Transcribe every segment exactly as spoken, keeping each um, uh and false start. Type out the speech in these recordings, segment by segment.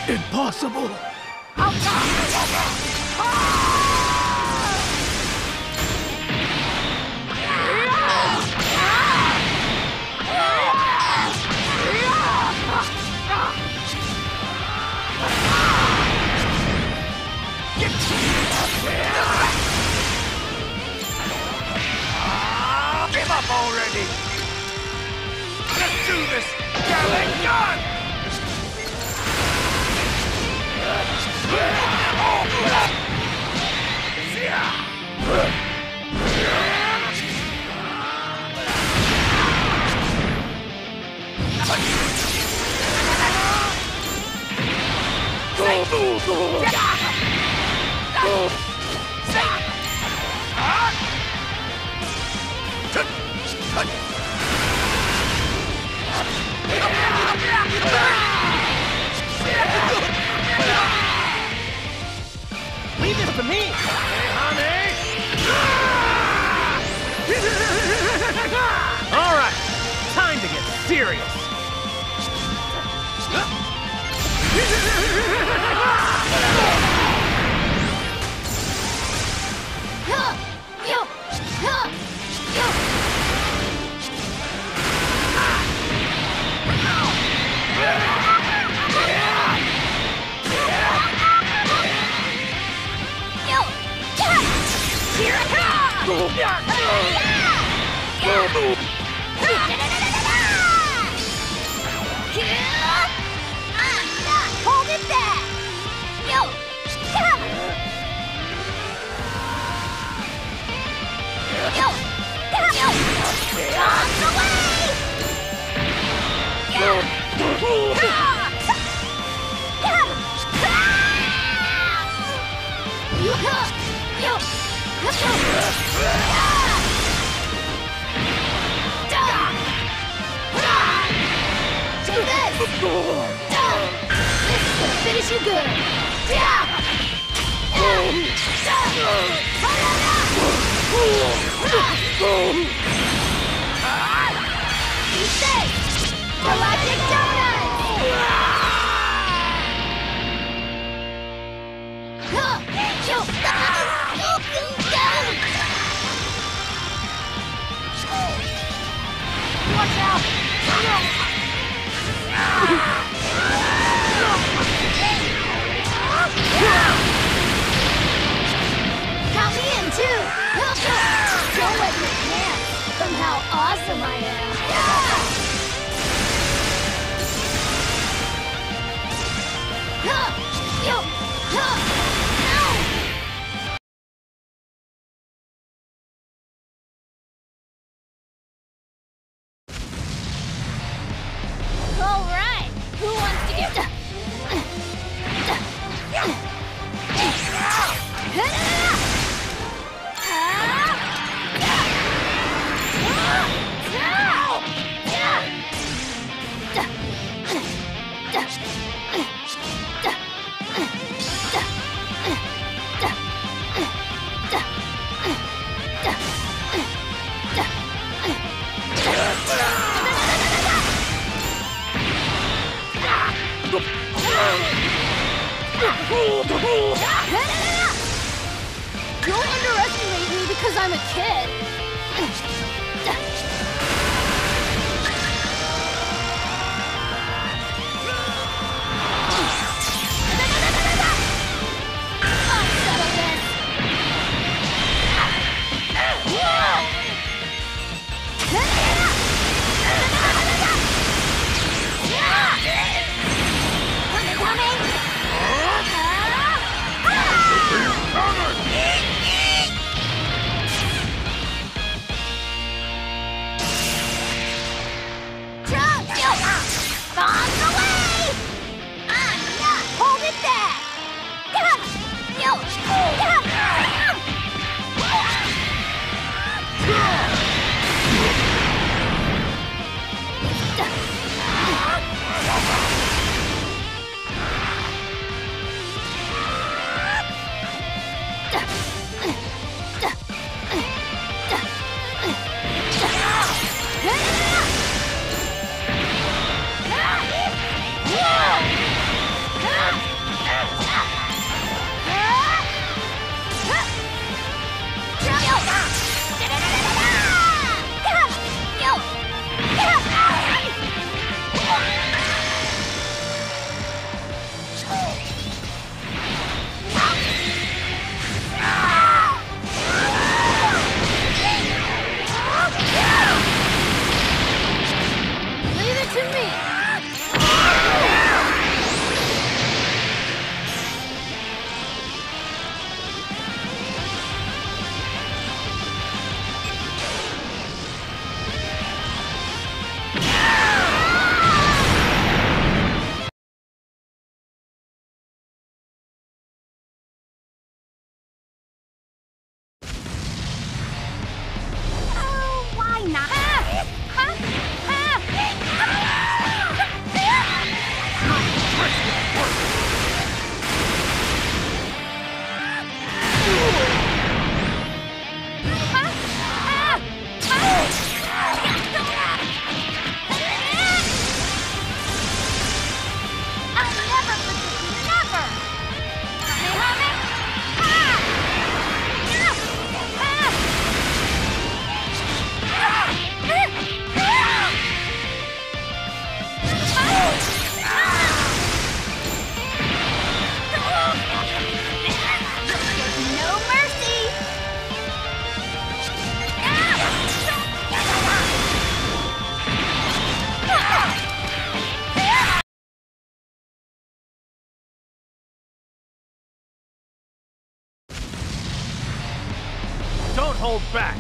Impossible! Give up already! Let's do this! Get it done! Leave this to me! Hey, honey! All right, time to get serious. Hold it there! Yo! Yo! Yo! On the way! Yo! Do this! This is gonna finish you good! You say! Galactic Watch out! Count me in, too! Don't let me dance from how awesome I am! All right, who wants to get... Don't underestimate me because I'm a kid. I'll settle this. back.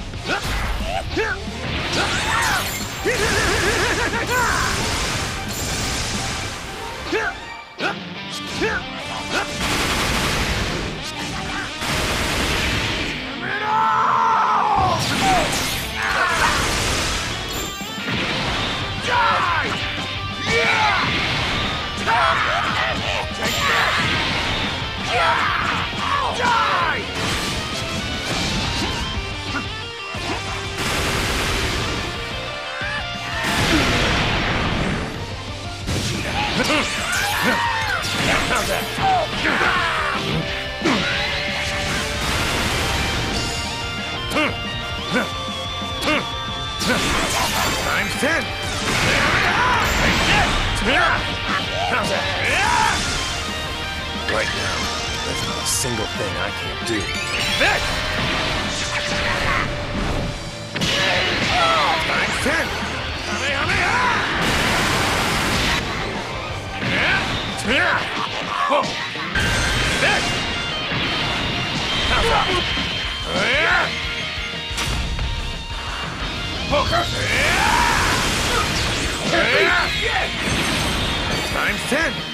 How's that? Times ten. How's that? Right now, there's not a single thing I can't do. Times ten. Oh. This. How's that? Oh. Times ten.